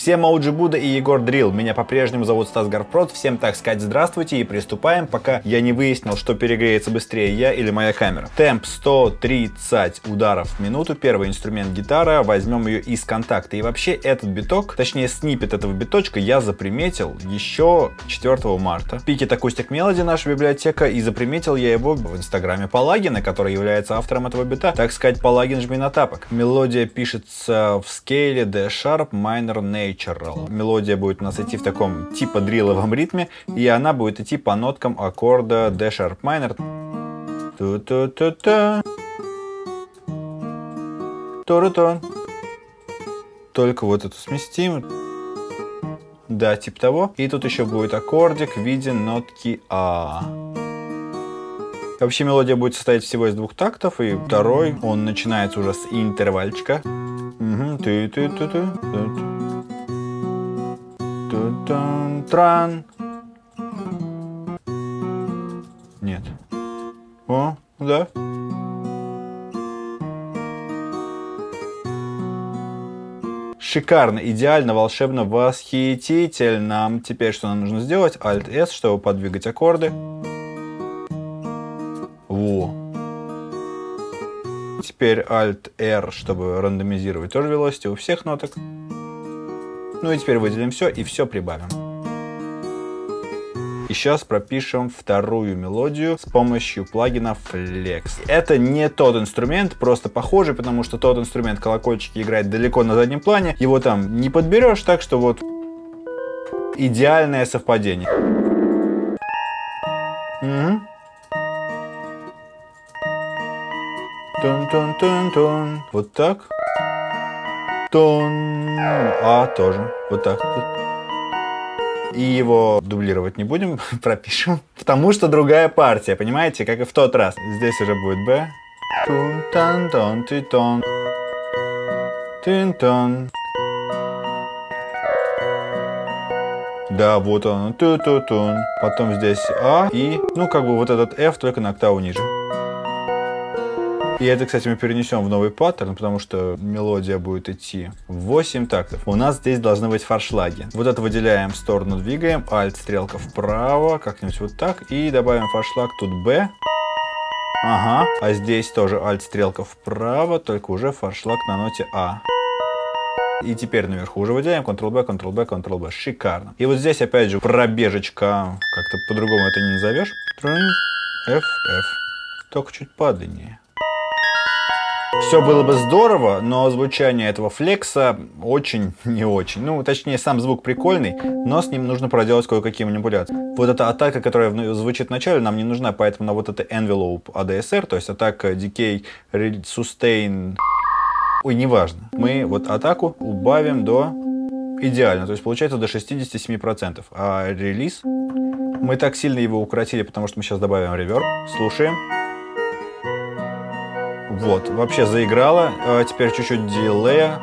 Всем OG Buddha и Егор Дрил. Меня по-прежнему зовут Стас Гарпрот. Всем, так сказать, здравствуйте и приступаем, пока я не выяснил, что перегреется быстрее, я или моя камера. Темп 130 ударов в минуту. Первый инструмент гитара. Возьмем ее из контакта. И вообще этот биток, точнее сниппет этого биточка я заприметил еще 4 марта. Picket Acoustic Melody, наша библиотека, и заприметил я его в инстаграме Палагина, который является автором этого бита. Так сказать, Палагин, жми на тапок. Мелодия пишется в скейле D-Sharp Minor Natural. Мелодия будет у нас идти в таком типа дрилловом ритме, и она будет идти по ноткам аккорда D-Sharp Minor. Ту-ту-ту-ту. Ту-ру-ту. Только вот эту сместим. Да, типа того. И тут еще будет аккордик в виде нотки А. Вообще мелодия будет состоять всего из двух тактов, и второй, он начинается уже с интервальчика. Тран. Нет. О, да. Шикарно, идеально, волшебно, восхитительно. Теперь что нам нужно сделать? Alt-S, чтобы подвигать аккорды. Во. Теперь Alt-R, чтобы рандомизировать тоже velocity у всех ноток. Ну и теперь выделим все и все прибавим. И сейчас пропишем вторую мелодию с помощью плагина Flex. Это не тот инструмент, просто похожий, потому что тот инструмент колокольчики играет далеко на заднем плане. Его там не подберешь, так что вот идеальное совпадение. Угу. Тун-тун-тун-тун. Вот так. Тон. А тоже. Вот так. И его дублировать не будем, пропишем. Потому что другая партия, понимаете, как и в тот раз. Здесь уже будет Б. Тун-тан-тон-ти-тон. Тин-тон. Да, вот он. Ту-ту-тун. Потом здесь А. И, ну, как бы вот этот F, только на октаву ниже. И это, кстати, мы перенесем в новый паттерн, потому что мелодия будет идти в 8 тактов. У нас здесь должны быть форшлаги. Вот это выделяем в сторону, двигаем. Alt, стрелка вправо, как-нибудь вот так. И добавим форшлаг, тут B. Ага. А здесь тоже Alt, стрелка вправо, только уже форшлаг на ноте А. И теперь наверху уже выделяем Ctrl-B, Ctrl-B, Ctrl-B. Шикарно. И вот здесь опять же пробежечка. Как-то по-другому это не назовешь. F, F. Только чуть подлиннее. Все было бы здорово, но звучание этого флекса очень не очень. Ну, точнее, сам звук прикольный, но с ним нужно проделать кое-какие манипуляции. Вот эта атака, которая звучит в начале, нам не нужна, поэтому на вот это envelope ADSR, то есть атака, decay, sustain... Ой, неважно. Мы вот атаку убавим до идеально, то есть получается до 67%. А релиз... Мы так сильно его укоротили, потому что мы сейчас добавим реверб. Слушаем. Вот, вообще заиграла. Теперь чуть-чуть дилея.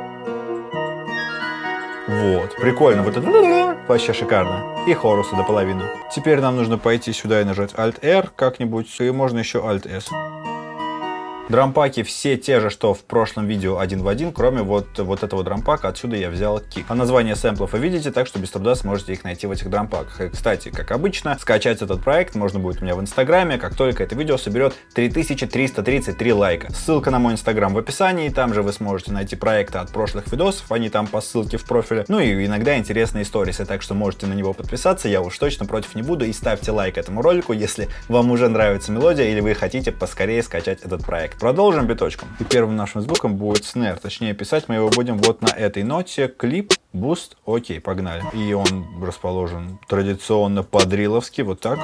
Вот, прикольно. Вот это вообще шикарно. И хоруса до половины. Теперь нам нужно пойти сюда и нажать Alt-R как-нибудь. И можно еще Alt-S. Дрампаки все те же, что в прошлом видео один в один, кроме вот этого дрампака. Отсюда я взял кик. А название сэмплов вы видите, так что без труда сможете их найти в этих дрампаках. И, кстати, как обычно, скачать этот проект можно будет у меня в инстаграме, как только это видео соберет 3333 лайка. Ссылка на мой инстаграм в описании, там же вы сможете найти проекты от прошлых видосов, они там по ссылке в профиле. Ну и иногда интересные сторисы, так что можете на него подписаться, я уж точно против не буду. И ставьте лайк этому ролику, если вам уже нравится мелодия или вы хотите поскорее скачать этот проект. Продолжим биточком. И первым нашим звуком будет снэр. Точнее, писать мы его будем вот на этой ноте. Клип, буст, окей, погнали. И он расположен традиционно по-дрилловски, вот так.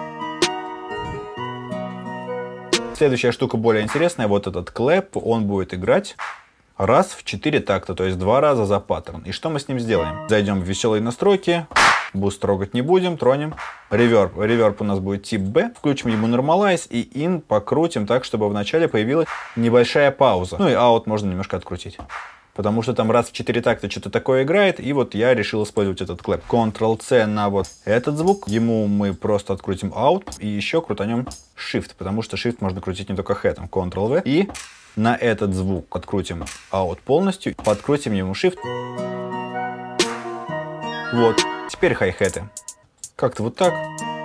Следующая штука более интересная. Вот этот клэп, он будет играть раз в 4 такта, то есть 2 раза за паттерн. И что мы с ним сделаем? Зайдем в веселые настройки. Буст трогать не будем, тронем. Реверб. Реверб у нас будет тип B. Включим ему Normalize и In покрутим так, чтобы в начале появилась небольшая пауза. Ну и Out можно немножко открутить. Потому что там раз в 4 такта что-то такое играет, и вот я решил использовать этот клэп. Ctrl-C на вот этот звук. Ему мы просто открутим Out и еще крутанем Shift, потому что Shift можно крутить не только хэтом. Ctrl-V. И на этот звук открутим Out полностью, подкрутим ему Shift. Вот. Теперь хай-хеты. Как-то вот так.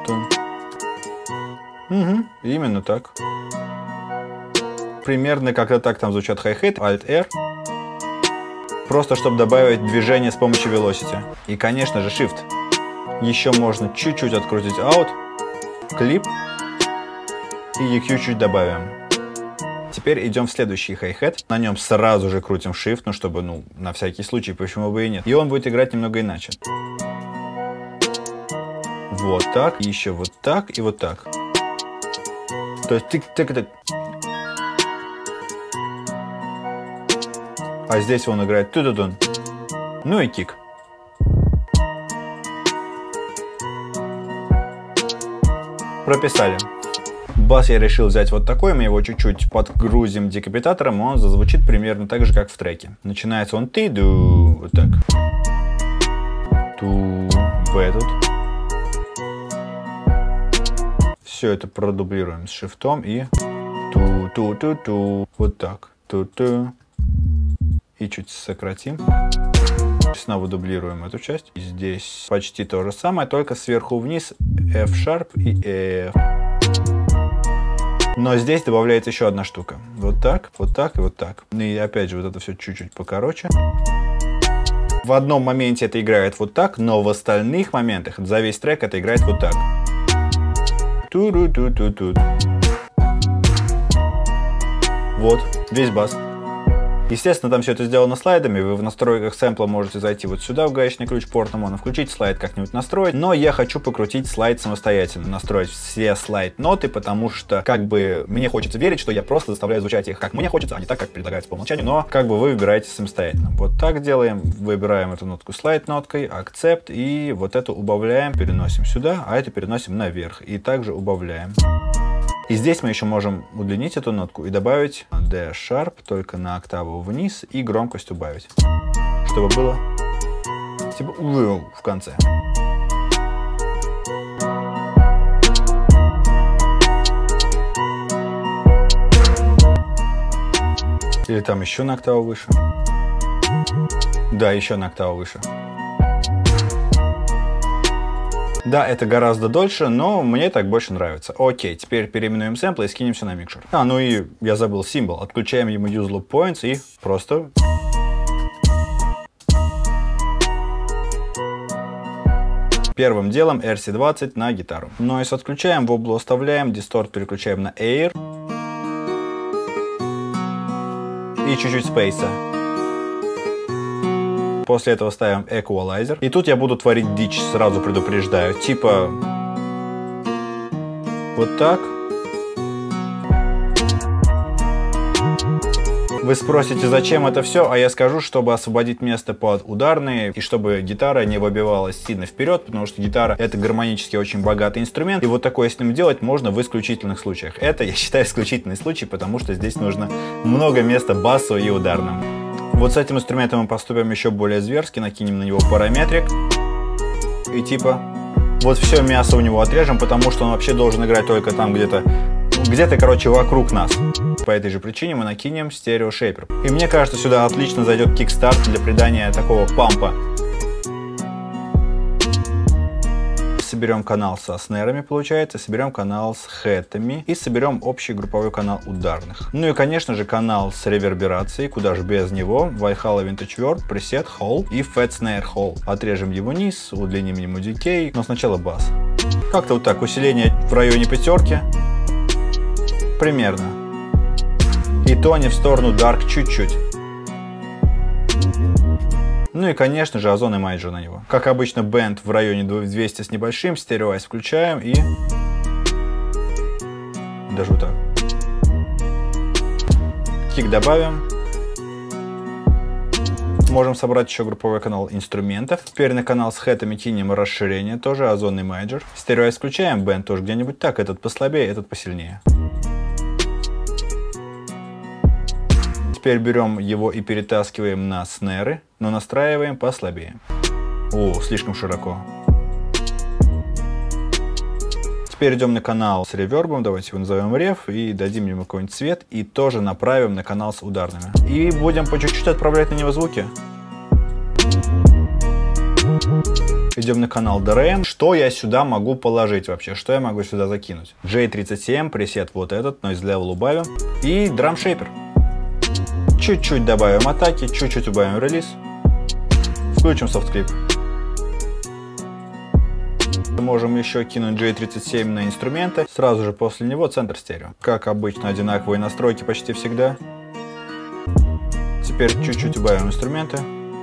Угу, именно так. Примерно как-то так там звучат хай-хеты. Alt-R. Просто чтобы добавить движение с помощью Velocity. И, конечно же, Shift. Еще можно чуть-чуть открутить Out. Клип. И EQ чуть добавим. Теперь идем в следующий хай-хет. На нем сразу же крутим Shift, ну чтобы, на всякий случай, почему бы и нет. И он будет играть немного иначе. Вот так, еще вот так и вот так. То есть тык-тык-тык. А здесь он играет ту-ду-дун. Ну и кик. Прописали. Бас я решил взять вот такой, мы его чуть-чуть подгрузим декапитатором, он зазвучит примерно так же, как в треке. Начинается он ты-ду, вот так. Ту, в этот. Все это продублируем с шифтом и ту-ту-ту-ту, вот так. Ту-ту. И чуть сократим. Снова дублируем эту часть. И здесь почти то же самое, только сверху вниз F-sharp и F. Но здесь добавляется еще одна штука. Вот так и вот так. И опять же, вот это все чуть-чуть покороче. В одном моменте это играет вот так, но в остальных моментах за весь трек это играет вот так. Ту-ру-ту-ту-ту. Вот, весь бас. Естественно, там все это сделано слайдами, вы в настройках сэмпла можете зайти вот сюда в гаечный ключ порта моно, включить слайд как-нибудь настроить, но я хочу покрутить слайд самостоятельно, настроить все слайд-ноты, потому что мне хочется верить, что я просто заставляю звучать их как мне хочется, а не так, как предлагается по умолчанию, но вы выбираете самостоятельно. Вот так делаем, выбираем эту нотку слайд-ноткой, акцепт, и вот эту убавляем, переносим сюда, а это переносим наверх, и также убавляем. И здесь мы еще можем удлинить эту нотку и добавить D-sharp только на октаву вниз и громкость убавить, чтобы было типа в конце. Или там еще на октаву выше. Да, еще на октаву выше. Да, это гораздо дольше, но мне так больше нравится. Окей, теперь переименуем сэмплы и скинемся на микшер. Ну и я забыл символ. Отключаем ему use loop points и просто... Первым делом RC20 на гитару. Noise отключаем, воблу оставляем, дисторт переключаем на Air. И чуть-чуть спейса. После этого ставим эквалайзер. И тут я буду творить дичь, сразу предупреждаю. Типа... Вот так. Вы спросите, зачем это все, а я скажу, чтобы освободить место под ударные, и чтобы гитара не выбивалась сильно вперед, потому что гитара — это гармонически очень богатый инструмент, и вот такое с ним делать можно в исключительных случаях. Это, я считаю, исключительный случай, потому что здесь нужно много места басу и ударным. Вот с этим инструментом мы поступим еще более зверски, накинем на него параметрик. И типа, вот все мясо у него отрежем, потому что он вообще должен играть только там где-то, короче, вокруг нас. По этой же причине мы накинем стереошейпер. И мне кажется, сюда отлично зайдет кикстарт для придания такого пампа. Соберем канал со снерами, получается, соберем канал с хэтами и соберем общий групповой канал ударных. Ну и, конечно же, канал с реверберацией, куда же без него, Valhalla Vintage Word, пресет Hall и Fat Snare Hall. Отрежем его низ, удлиним ему дикей, но сначала бас. Как-то вот так, усиление в районе пятерки. Примерно. И тони в сторону Dark чуть-чуть. Ну и, конечно же, озон и майджор на него. Как обычно, бенд в районе 200 с небольшим, стереоайз включаем и... Даже вот так. Кик добавим. Можем собрать еще групповой канал инструментов. Теперь на канал с хэтами кинем расширение, тоже озон и майджор. Стереоайз включаем, бенд тоже где-нибудь так, этот послабее, этот посильнее. Теперь берем его и перетаскиваем на снеры, но настраиваем послабее. О, слишком широко. Теперь идем на канал с ревербом, давайте его назовем рев, и дадим ему какой-нибудь цвет, и тоже направим на канал с ударными. И будем по чуть-чуть отправлять на него звуки. Идем на канал DRM. Что я сюда могу положить вообще? Что я могу сюда закинуть? J37, пресет вот этот, Noise Level убавим. И Drum Shaper. Чуть-чуть добавим атаки, чуть-чуть убавим релиз. Включим софтклип. Можем еще кинуть J37 на инструменты. Сразу же после него центр стерео. Как обычно, одинаковые настройки почти всегда. Теперь чуть-чуть убавим инструменты.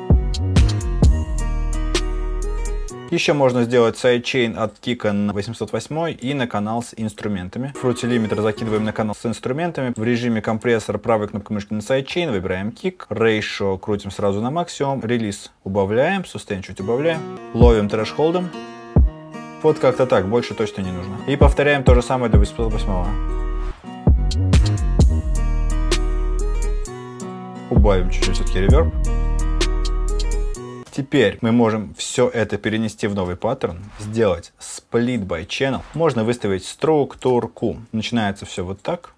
Еще можно сделать сайдчейн от кика на 808 и на канал с инструментами. Fruity Limiter закидываем на канал с инструментами. В режиме компрессора правой кнопкой мышки на сайдчейн выбираем кик. Ratio крутим сразу на максимум. Релиз убавляем. Sustain чуть убавляем. Ловим трэш-холдом. Вот как-то так, больше точно не нужно. И повторяем то же самое до 808. Убавим чуть-чуть все-таки реверб. Теперь мы можем все это перенести в новый паттерн, сделать Split by Channel. Можно выставить структурку. Начинается все вот так.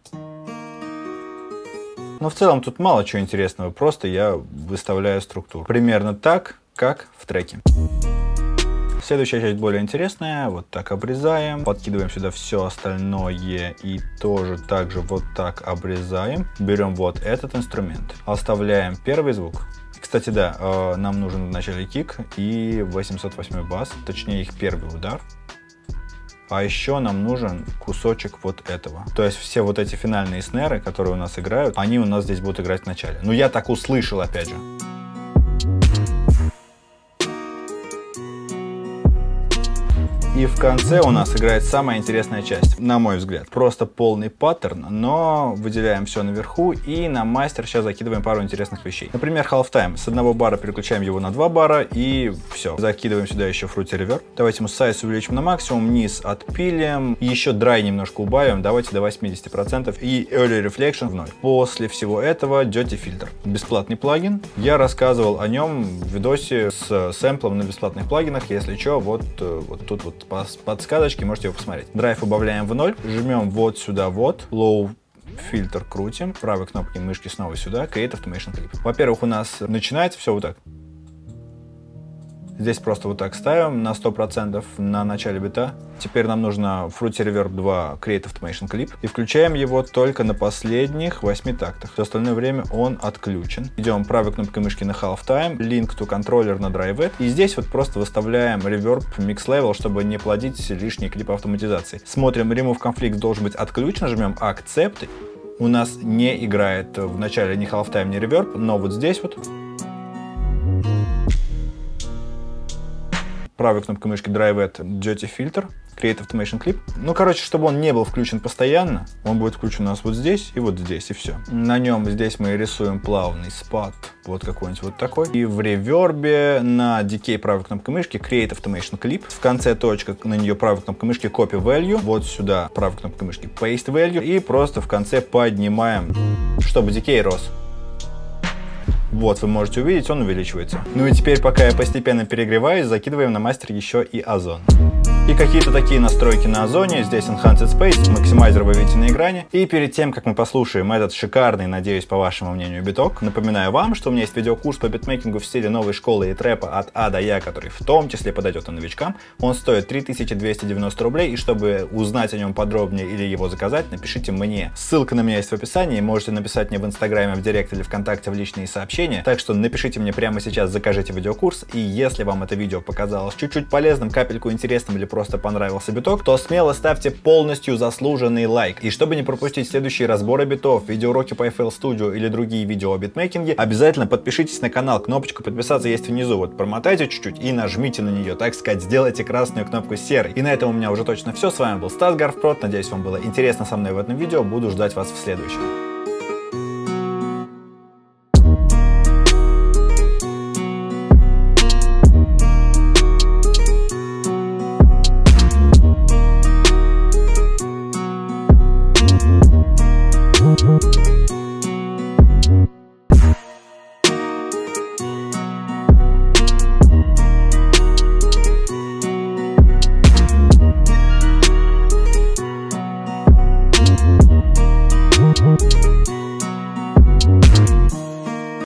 Но в целом тут мало чего интересного, просто я выставляю структуру. Примерно так, как в треке. Следующая часть более интересная. Вот так обрезаем. Подкидываем сюда все остальное и тоже также вот так обрезаем. Берем вот этот инструмент. Оставляем первый звук. Кстати, да, нам нужен вначале кик и 808 бас, точнее их первый удар. А еще нам нужен кусочек вот этого. То есть все вот эти финальные снеры, которые у нас играют, они у нас здесь будут играть в начале. Ну я так услышал, опять же. И в конце у нас играет самая интересная часть, на мой взгляд. Просто полный паттерн, но выделяем все наверху и на мастер сейчас закидываем пару интересных вещей. Например, halftime. С 1 бара переключаем его на 2 бара и все. Закидываем сюда еще Fruity Reverb. Давайте мы сайз увеличим на максимум, низ отпилим. Еще драй немножко убавим, давайте до 80%. И Early Reflection в 0. После всего этого Dirty Filter. Бесплатный плагин. Я рассказывал о нем в видосе с сэмплом на бесплатных плагинах. Если что, вот тут вот подсказочки, можете его посмотреть. Драйв убавляем в 0, жмем вот сюда вот, low фильтр крутим, правой кнопкой мышки снова сюда, Create Automation Clip. Во-первых, у нас начинается все вот так. Здесь просто вот так ставим на 100% на начале бита. Теперь нам нужно Fruity Reverb 2 Create Automation Clip. И включаем его только на последних 8 тактах. Все остальное время он отключен. Идем правой кнопкой мышки на Halftime, Link to Controller на Drive. И здесь вот просто выставляем Reverb Mix Level, чтобы не плодить лишние клипы автоматизации. Смотрим, Remove Conflict должен быть отключен, жмем Accept. У нас не играет в начале ни Halftime, ни Reverb, но вот здесь вот правой кнопкой мышки Drive Dirty Filter, Create Automation Clip. Ну, короче, чтобы он не был включен постоянно, он будет включен у нас вот здесь, и все. На нем здесь мы рисуем плавный спад, вот какой-нибудь вот такой. И в ревербе на Decay правой кнопкой мышки Create Automation Clip. В конце точка, на нее правой кнопкой мышки Copy Value. Вот сюда правой кнопкой мышки Paste Value. И просто в конце поднимаем, чтобы Decay рос. Вот, вы можете увидеть, он увеличивается. Ну и теперь, пока я постепенно перегреваюсь, закидываем на мастер еще и озон. И какие-то такие настройки на озоне. Здесь Enhanced Space, максимайзер вы видите на экране. И перед тем, как мы послушаем этот шикарный, надеюсь, по вашему мнению, биток, напоминаю вам, что у меня есть видеокурс по битмейкингу в стиле новой школы и трэпа от А до Я, который в том числе подойдет и новичкам. Он стоит 3290 рублей, и чтобы узнать о нем подробнее или его заказать, напишите мне. Ссылка на меня есть в описании, можете написать мне в Инстаграме, в Директ или ВКонтакте в личные сообщения. Так что напишите мне прямо сейчас, закажите видеокурс, и если вам это видео показалось чуть-чуть полезным, капельку интересным или просто понравился биток, то смело ставьте полностью заслуженный лайк. И чтобы не пропустить следующие разборы битов, видеоуроки по FL Studio или другие видео о битмейкинге, обязательно подпишитесь на канал, кнопочка подписаться есть внизу, вот промотайте чуть-чуть и нажмите на нее, так сказать, сделайте красную кнопку серой. И на этом у меня уже точно все, с вами был Стас Гарфпрод, надеюсь, вам было интересно со мной в этом видео, буду ждать вас в следующем.